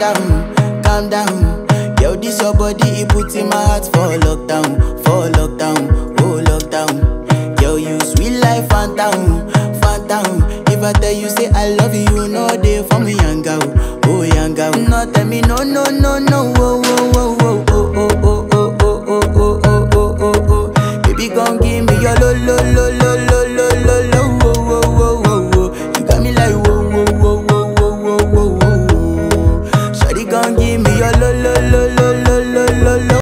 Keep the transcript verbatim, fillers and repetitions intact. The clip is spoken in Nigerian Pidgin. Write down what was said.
down, calm down. Yo, this your body, it puts in my heart for lockdown, for lockdown, oh lockdown. Yo, you sweet life, phantom, phantom. If I tell you say I love you, you know they for me young girl, oh young girl. No tell me no, no, no, no, oh, oh, oh.